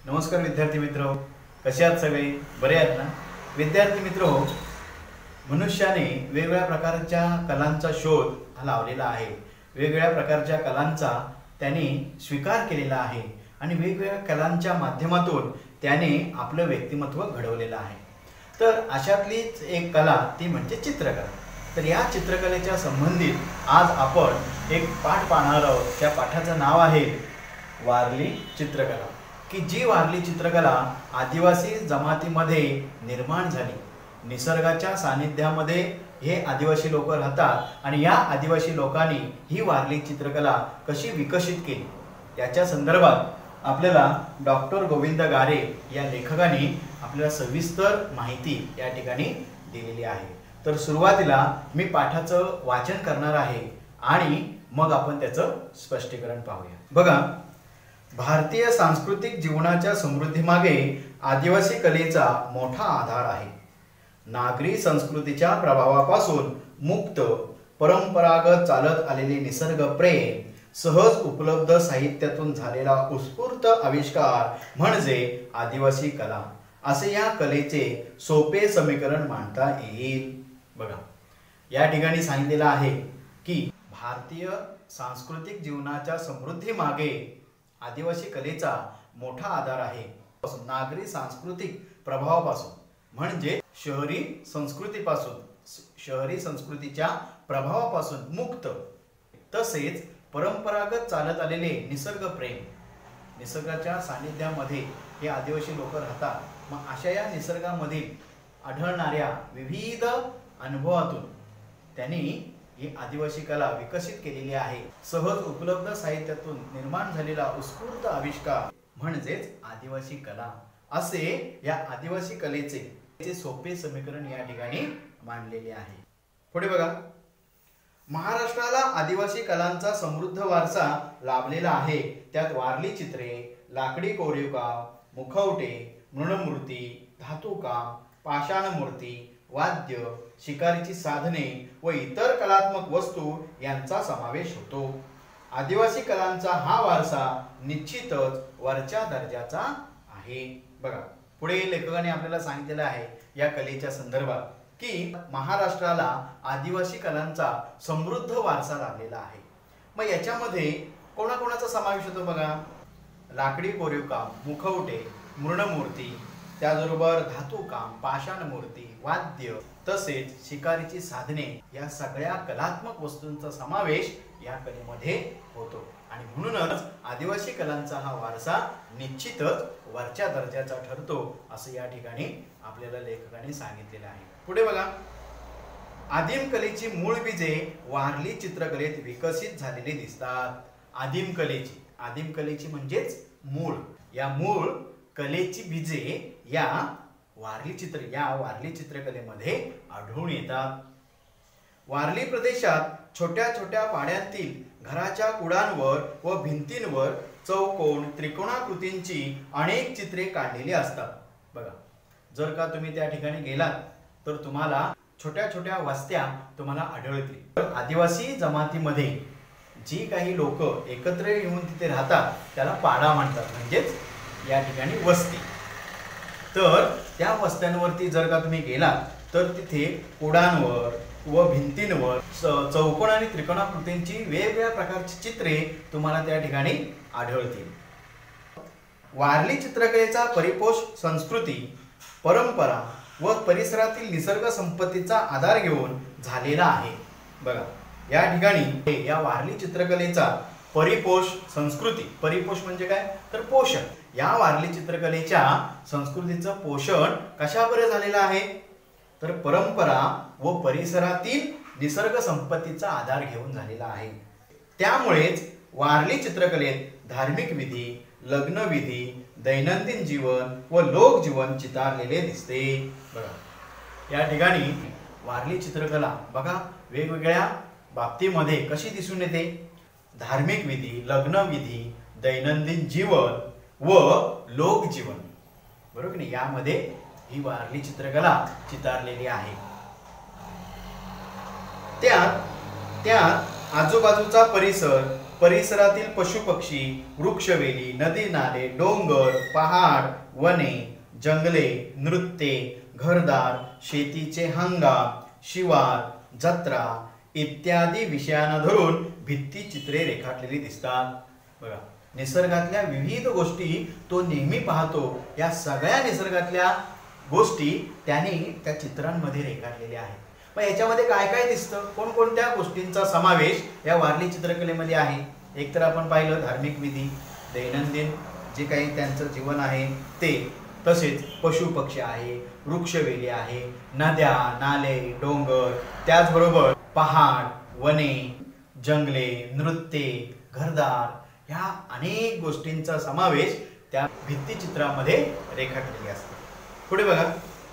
नमस्कार विद्यार्थी मित्र, कसे आहात सगळे? बरे आहेत ना? विद्यार्थी मित्र, मनुष्याने वेगवेगळ्या प्रकारच्या कलांचा शोध हा लावलेला आहे. वेगवेगळ्या प्रकारच्या कलांचा त्याने स्वीकार केलेला आहे आणि वेगवेगळ्या कलांच्या माध्यमातून त्याने आपलं व्यक्तिमत्व घडवलेलं आहे. तर अशातलीच एक कला ती म्हणजे चित्रकला. तर या चित्रकलेच्या संबंधित आज आपण एक पाठ पाहणार आहोत. त्या पाठाचं नाव आहे वारली चित्रकला. की जी वारली चित्रकला आदिवासी जमातीमध्ये निर्माण झाली. निसर्गाच्या सानिध्यामध्ये हे आदिवासी लोक राहतात आणि या आदिवासी लोकांनी ही वारली चित्रकला कशी विकसित केली याच्या संदर्भात आपल्याला डॉक्टर गोविंद गारे या लेखकाने आपल्याला सविस्तर माहिती या ठिकाणी दिलेली आहे. तर सुरुवातीला मी पाठाचं वाचन करणार आहे आणि मग आपण त्याचं स्पष्टीकरण पाहूया. बघा, भारतीय सांस्कृतिक जीवनाच्या समृद्धीमागे आदिवासी कलेचा मोठा आधार आहे. नागरी संस्कृतीच्या प्रभावापासून मुक्त परंपरागत चालत आलेले निसर्ग प्रेम, सहज उपलब्ध साहित्यातून झालेला उत्स्फूर्त आविष्कार म्हणजे आदिवासी कला असे या कलेचे सोपे समीकरण मांडता येईल. बघा, या ठिकाणी सांगितलेलं आहे की भारतीय सांस्कृतिक जीवनाच्या समृद्धी मागे आदिवासी कलेचा मोठा आधार आहे. नागरी सांस्कृतिक प्रभावापासून म्हणजे शहरी संस्कृतीपासून, शहरी संस्कृतीच्या प्रभावापासून मुक्त, तसेच परंपरागत चालत आलेले निसर्ग प्रेम, निसर्गाच्या सानिध्यामध्ये हे आदिवासी लोक राहतात. मग अशा या निसर्गामधील आढळणाऱ्या विविध अनुभवातून त्यांनी ही आदिवासी कला विकसित केलेली आहे. सहज उपलब्ध साहित्यातून निर्माण झालेला उत्स्फूर्त आविष्कार म्हणजेच आदिवासी कला असे या आदिवासी कलेचे सोपे समीकरण या ठिकाणी मांडलेले आहे. पुढे बघा, महाराष्ट्राला आदिवासी कलांचा समृद्ध वारसा लाभलेला आहे. त्यात वारली चित्रे, लाकडी कोरीवकाम, मुखवटे, मृणमूर्ती, धातुकाम, पाषाण मूर्ती, वाद्य, शिकारीची साधने व इतर कलात्मक वस्तू यांचा समावेश होतो. आदिवासी कलांचा हा वारसा निश्चितच वरच्या दर्जाचा आहे. बघा, पुढे लेखकाने आपल्याला सांगितलेलं आहे या कलेच्या संदर्भात की महाराष्ट्राला आदिवासी कलांचा समृद्ध वारसा लाभलेला आहे. मग याच्यामध्ये कोणाकोणाचा समावेश होतो? बघा, लाकडी कोरीवकाम, मुखवटे, मृणमूर्ती, त्याचबरोबर धातुकाम, पाषाण मूर्ती, वाद्य, तसेच शिकारीची साधने या सगळ्या कलात्मक वस्तूंचा समावेश या कलेमध्ये होतो आणि म्हणूनच आदिवासी कलांचा हा वारसा निश्चितच वरच्या दर्जाचा ठरतो असं या ठिकाणी आपल्याला लेखकाने सांगितलेलं आहे. पुढे बघा, आदिम कलेची मूळ बीजे वारली चित्रकलेत विकसित झालेली दिसतात. आदिम कलेची म्हणजेच मूळ, या मूळ कलेची बीजे या वारली चित्रकलेमध्ये आढळून येतात. वारली प्रदेशात छोट्या छोट्या पाड्यांतील घराच्या कुडांवर व भिंतींवर चौकोन, त्रिकोणाकृतींची अनेक चित्रे काढलेली असतात. बघा, जर का तुम्ही त्या ठिकाणी गेलात तर तुम्हाला छोट्या छोट्या वस्त्या तुम्हाला आढळतील. आदिवासी जमातीमध्ये जी काही लोक एकत्र येऊन तिथे राहतात त्याला पाडा म्हणतात, म्हणजेच या ठिकाणी वस्ती. तर त्या वस्त्यांवरती जर का तुम्ही गेलात तर तिथे कुडांवर व भिंतींवर चौकोन आणि त्रिकोणाकृतींची वेगवेगळ्या प्रकारची चित्रे तुम्हाला त्या ठिकाणी आढळतील. वारली चित्रकलेचा परिपोष संस्कृती, परंपरा व परिसरातील निसर्ग संपत्तीचा आधार घेऊन झालेला आहे. बघा, या ठिकाणी या वारली चित्रकलेचा परिपोष संस्कृती, परिपोष म्हणजे काय तर पोषण, या वारली चित्रकलेच्या संस्कृतीचं पोषण कशाबरोबर झालेलं आहे तर परंपरा व परिसरातील निसर्ग संपत्तीचा आधार घेऊन झालेला आहे. त्यामुळेच वारली चित्रकलेत धार्मिक विधी, लग्न विधी, दैनंदिन जीवन व लोकजीवन चितारलेले दिसते. बघा, या ठिकाणी वारली चित्रकला बघा वेगवेगळ्या बाबतीमध्ये कशी दिसून येते. धार्मिक विधी, लग्न विधी, दैनंदिन जीवन व लोकजीवन, बरोबर नाही, यामध्ये ही वारली चित्रकला चितारलेली आहे. त्यात आजूबाजूचा परिसर, परिसरातील पशुपक्षी, वृक्षवेली, नदी नाले, डोंगर, पहाड, वने, जंगले, नृत्ये, घरदार, शेतीचे हंगाम, शिवार, जत्रा इत्यादी विषयांना धरून भित्तिचित्रे रेखाटलेली दिसतात. बघा, निसर्गातल्या विविध गोष्टी तो नेहमी पाहतो. या सगळ्या निसर्गातल्या गोष्टी त्याने त्या चित्रांमध्ये रेखाटलेल्या आहेत. मग याच्यामध्ये काय काय दिसतं, कोणकोणत्या गोष्टींचा समावेश या वारली चित्रकलेमध्ये आहे. एक तर आपण पाहिलं धार्मिक विधी, दैनंदिन जे काही त्यांचं जीवन आहे ते, तसेच पशुपक्षी आहे, वृक्षवेली आहे, नद्या नाले डोंगर, त्याचबरोबर पहाड, वने, जंगले, नृत्ये, घरदार, ह्या अनेक गोष्टींचा समावेश त्या भित्तिचित्रामध्ये रेखाटलेली असते. पुढे बघा,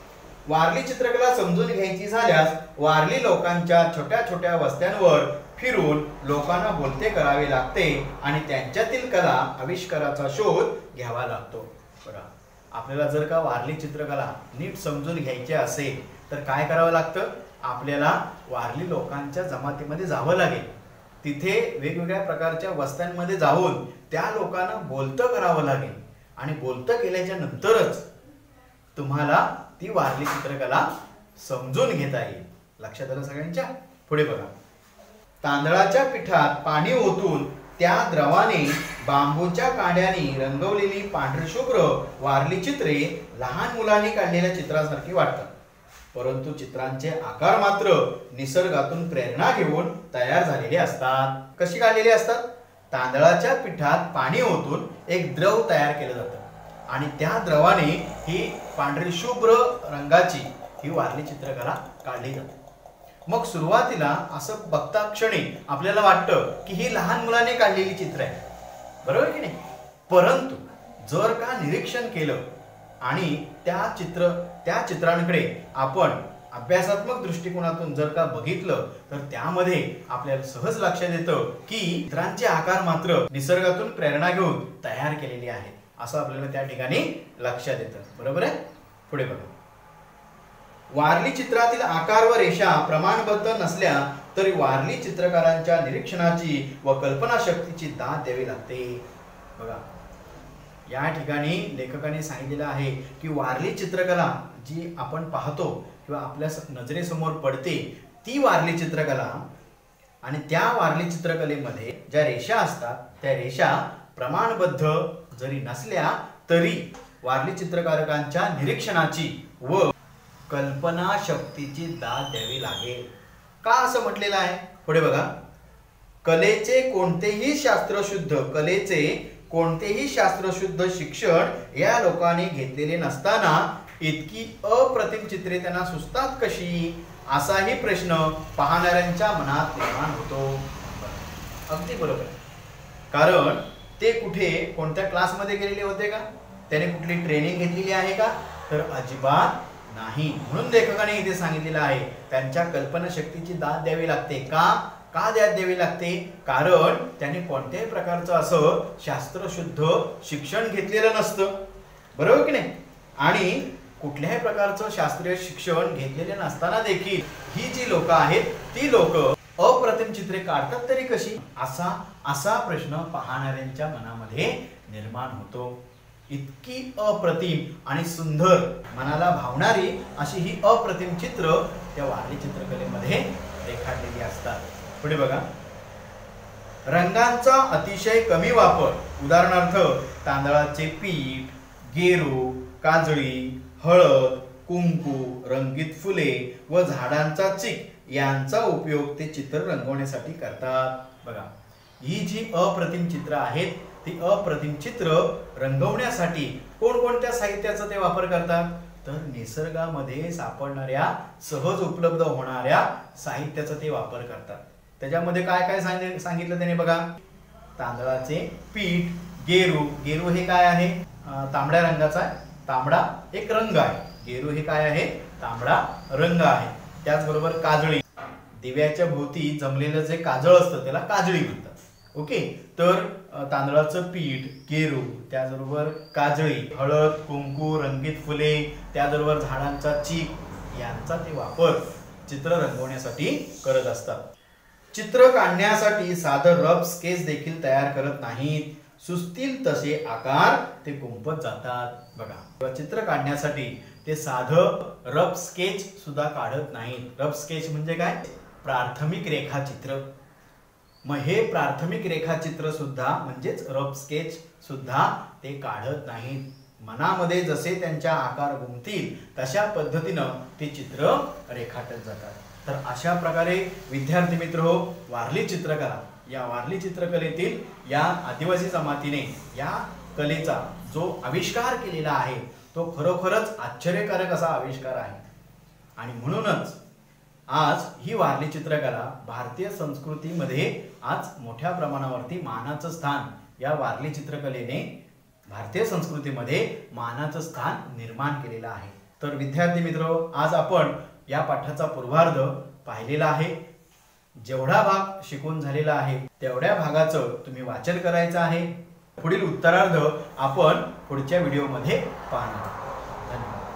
वारली चित्रकला समजून घ्यायची झाल्यास वारली लोकांच्या छोट्या छोट्या वस्त्यांवर फिरून लोकांना बोलते करावे लागते आणि त्यांच्यातील कला आविष्काराचा शोध घ्यावा लागतो. बघा, आपल्याला जर का वारली चित्रकला नीट समजून घ्यायची असेल तर काय करावं लागतं, आपल्याला वारली लोकांच्या जमातीमध्ये जावं लागेल. तिथे वेगवेगळ्या प्रकारच्या वस्त्यांमध्ये जाऊन त्या लोकांना बोलतं करावं लागेल आणि बोलतं केल्याच्या नंतरच तुम्हाला ती वारली चित्रकला समजून घेता येईल. लक्षात आलं सगळ्यांच्या. पुढे बघा, तांदळाच्या पिठात पाणी ओतून त्या द्रवाने बांबूच्या कांड्याने रंगवलेली पांढरशुभ्र वारली चित्रे लहान मुलांनी काढलेल्या चित्रासारखी वाटतात. परंतु चित्रांचे आकार मात्र निसर्गातून प्रेरणा घेऊन तयार झालेले असतात. कशी काढलेली असतात, तांदळाच्या पिठात पाणी ओतून एक द्रव तयार केलं जातं आणि त्या द्रवाने ही पांढरी शुभ्र रंगाची ही वारली चित्रकला काढली जाते. मग सुरुवातीला असं बघता क्षणी आपल्याला वाटतं की ही लहान मुलाने काढलेली चित्र आहे, बरोबर की नाही. परंतु जर का निरीक्षण केलं आणि त्या चित्रांकडे आपण अभ्यासात्मक दृष्टिकोनातून जर का बघितलं तर त्यामध्ये आपल्याला सहज लक्षात येतं की चित्रांचे आकार मात्र निसर्गातून प्रेरणा घेऊन तयार केलेले आहेत, असं आपल्याला त्या ठिकाणी लक्षात येतं. बरोबर आहे. पुढे बघा, वारली चित्रातील आकार व रेषा प्रमाणबद्ध नसल्या तरी वारली चित्रकारांच्या निरीक्षणाची व कल्पनाशक्तीची दाद द्यावी लागते. बघा, या ठिकाणी लेखकाने सांगितलेलं आहे की वारली चित्रकला जी आपण पाहतो किंवा आपल्या नजरेसमोर पडते ती वारली चित्रकला, आणि त्या वारली चित्रकलेमध्ये ज्या रेषा असतात त्या रेषा प्रमाणबद्ध जरी नसल्या तरी वारली चित्रकारांच्या निरीक्षणाची व कल्पना शक्तीची दाद द्यावी लागेल. का असं म्हटलेलं आहे, पुढे बघा, कलेचे कोणतेही शास्त्रशुद्ध शिक्षण या लोकांनी घेतलेले नसताना इतकी अप्रतिम चित्रे त्यांना सुचतात कशी, असाही प्रश्न पाहणाऱ्यांच्या मनात निर्माण होतो. अगदी बरोबर, कारण ते कुठे कोणत्या क्लासमध्ये गेलेले होते का, त्याने कुठली ट्रेनिंग घेतलेली आहे का, तर अजिबात नाही. म्हणून लेखकाने इथे सांगितलेलं आहे त्यांच्या कल्पनाशक्तीची दाद द्यावी लागते. का दाद द्यावी लागते, कारण त्याने कोणत्याही प्रकारचं असं शास्त्रशुद्ध शिक्षण घेतलेलं नसतं, बरोबर की नाही. आणि कुठल्याही प्रकारचं शास्त्रीय शिक्षण घेतलेले नसताना देखील ही जी लोक आहेत ती लोक अप्रतिम चित्रे काढतात तरी कशी, असा प्रश्न पाहणाऱ्यांच्या मनामध्ये निर्माण होतो. इतकी अप्रतिम आणि सुंदर मनाला भावणारी अशी ही अप्रतिम चित्र त्या वारली चित्रकलेमध्ये रेखाटलेली असतात. पुढे बघा, रंगांचा अतिशय कमी वापर, उदाहरणार्थ तांदळाचे पीठ, गेरू, काजळी, हळद, कुंकू, रंगीत फुले व झाडांचा चीक यांचा उपयोग ते चित्र रंगवण्यासाठी करतात. बघा, ही जी अप्रतिम चित्र आहेत ती अप्रतिम चित्र रंगवण्यासाठी कोणकोणत्या साहित्याचा ते वापर करतात, तर निसर्गामध्ये सापडणाऱ्या सहज उपलब्ध होणाऱ्या साहित्याचा ते वापर करतात. त्याच्यामध्ये काय काय सांगितलं त्याने बघा, तांदळाचे पीठ, गेरू हे काय आहे, तांबड्या रंगाचा आहे, तांबडा एक रंग आहे, गेरू हे काय आहे, तांबडा रंग आहे. त्याचबरोबर काजळी, दिव्याच्या भोवती जमलेलं जे काजळ असतं त्याला काजळी म्हणतात. ओके, तर तांदळाचं पीठ, गेरू, त्याचबरोबर काजळी, हळद, कुंकू, रंगीत फुले, त्याचबरोबर झाडांचा चीक यांचा ते वापर चित्र रंगवण्यासाठी करत असतात. चित्र काढण्यासाठी साधं रफ स्केच देखील तयार करत नाहीत, सुचतील तसे आकार ते गुंफत जातात. बघा, चित्र काढण्यासाठी ते साधं रफ स्केच सुद्धा काढत नाहीत. रफ स्केच म्हणजे काय? प्राथमिक रेखाचित्र. मग हे प्राथमिक रेखाचित्र सुद्धा म्हणजेच रफ स्केच सुद्धा ते काढत नाहीत. मनामध्ये जसे त्यांच्या आकार गुंततील तशा पद्धतीनं ते चित्र रेखाटत जातात. तर अशा प्रकारे विद्यार्थी मित्र हो, वारली चित्रकला, या वारली चित्रकलेतील या आदिवासी जमातीने या कलेचा जो आविष्कार केलेला आहे तो खरोखरच आश्चर्यकारक असा आविष्कार आहे. आणि म्हणूनच आज ही वारली चित्रकला भारतीय संस्कृतीमध्ये आज मोठ्या प्रमाणावरती मानाचं स्थान या वारली चित्रकलेने भारतीय संस्कृतीमध्ये मानाचं स्थान निर्माण केलेलं आहे. तर विद्यार्थी मित्र, आज आपण या पाठाचा पूर्वार्ध पाहिलेला आहे. जेवढा भाग शिकून झालेला आहे तेवढ्या भागाचं तुम्ही वाचन करायचं आहे. पुढील उत्तरार्ध आपण पुढच्या व्हिडिओमध्ये पाहणार. धन्यवाद.